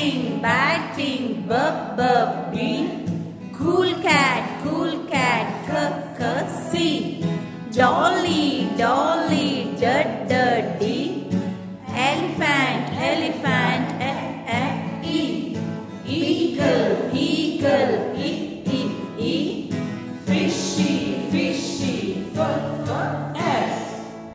batting, b, cool cat, c, dolly, d, elephant, e, eagle,